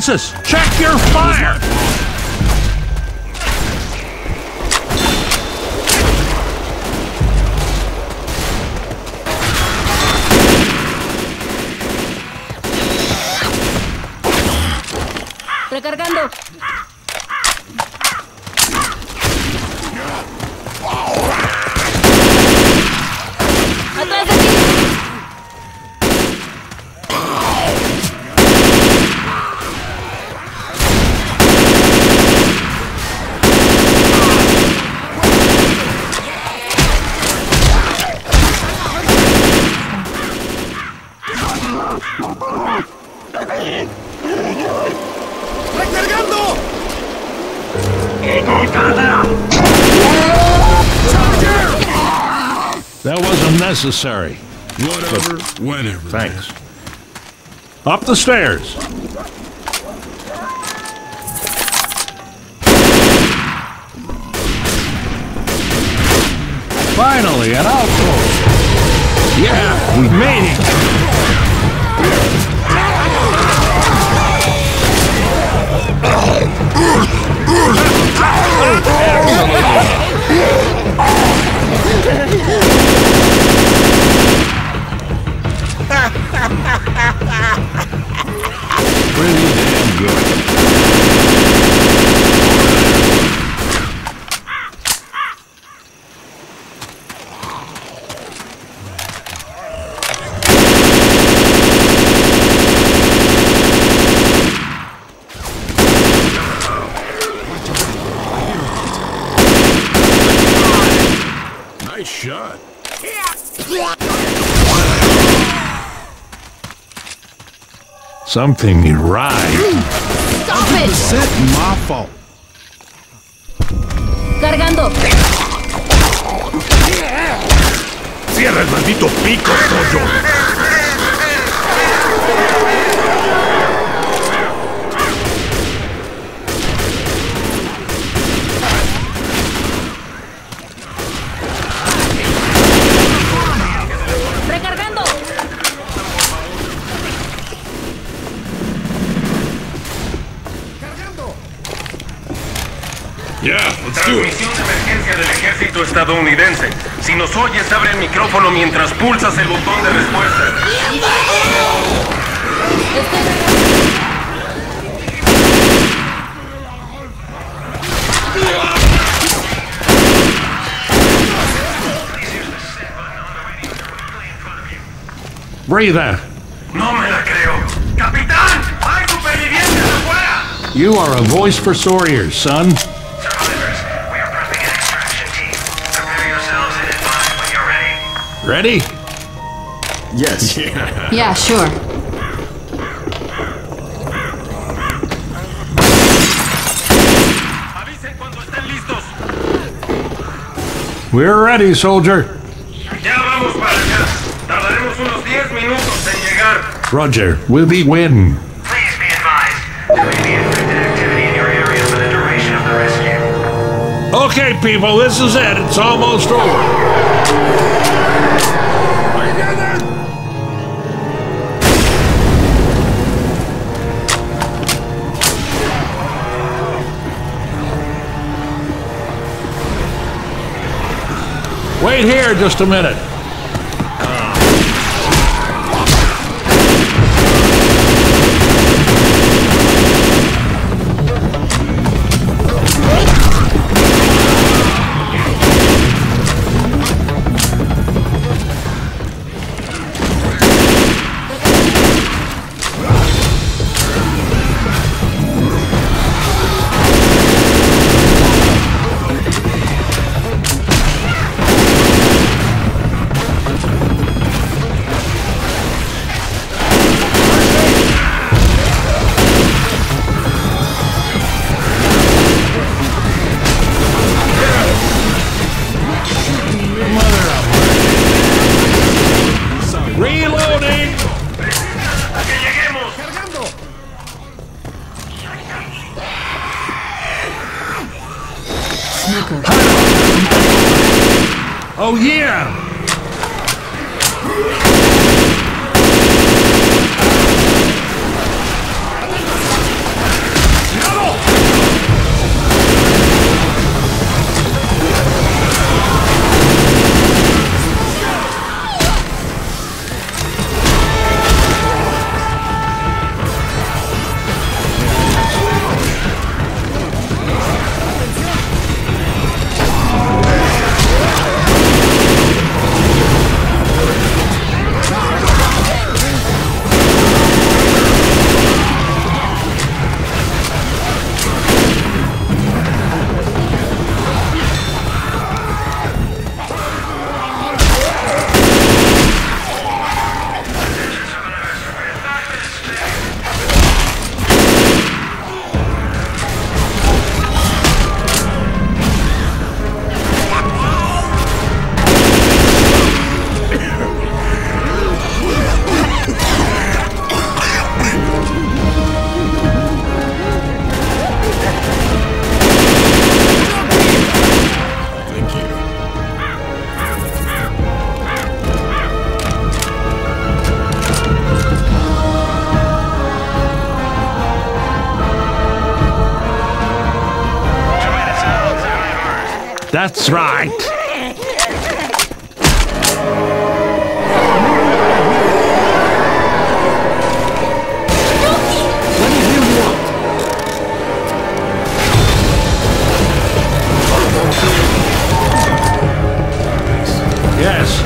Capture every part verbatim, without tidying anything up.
defenses! Check your fire! Recargando. ¡Atrás de ti! ¡Recargando! That wasn't necessary. Whatever, whenever. Thanks. Up the stairs. Finally, an outpost. Yeah, we made it. Pretty damn good. Nice shot. Something right. Stop it! Set my fault. Cargando. Cierra el maldito pico, pollo. Recargando. Yeah, let's do it. Transmisión de emergencia del ejército estadounidense. Si nos oyes, abre el micrófono mientras pulsas el botón de respuesta. Breathe out. No me la creo. ¡Capitán! ¡Hay supervivientes afuera! You are a voice for Sawyers, son. Survivors, we are prepping an extraction team. Prepare yourselves and advise when you're ready. Ready? Yes. Yeah, sure. Avisen cuando estén listos. We're ready, soldier. Ya vamos para allá. Tardaremos unos diez minutos en llegar. Roger, we'll be waiting. Please be advised. There may be infected activity in your area for the duration of the rescue. Okay, people, this is it. It's almost over. Wait here just a minute. Reloading! ¡Que lleguemos! Oh yeah! That's right. Yes.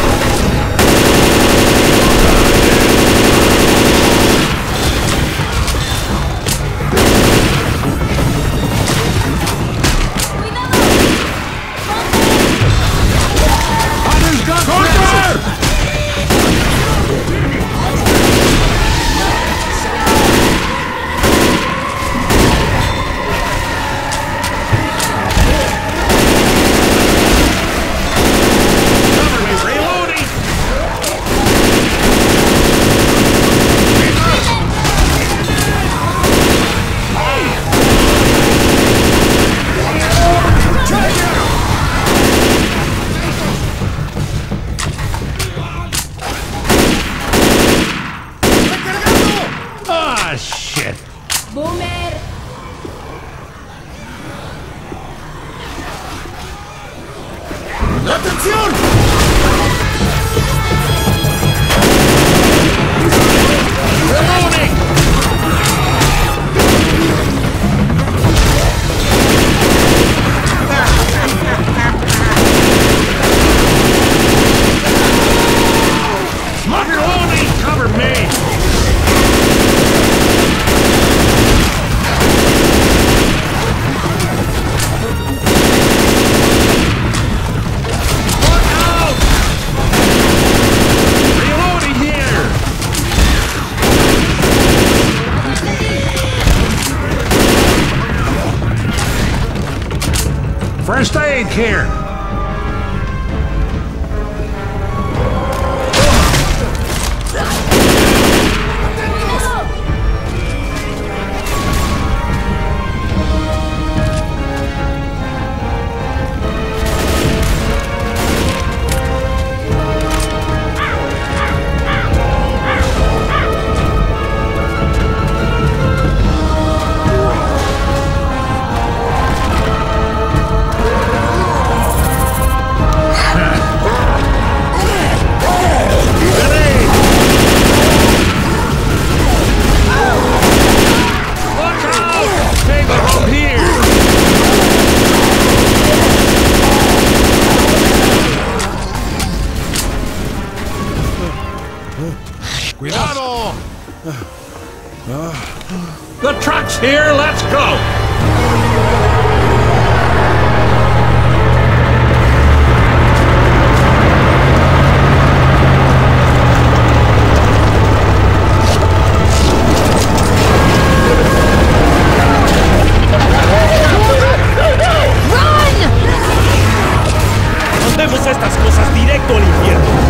Ah, shit. Boomer. ¡Atención! Reloading! Cover me! First aid here. ¡Cuidado! The truck's here, let's go! Mandemos estas cosas directo al infierno.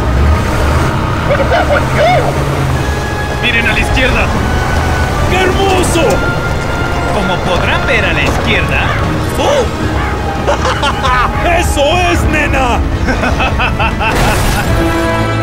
¡Miren a la izquierda! ¡Qué hermoso! Como podrán ver a la izquierda. ¡Oh! ¡Eso es, nena!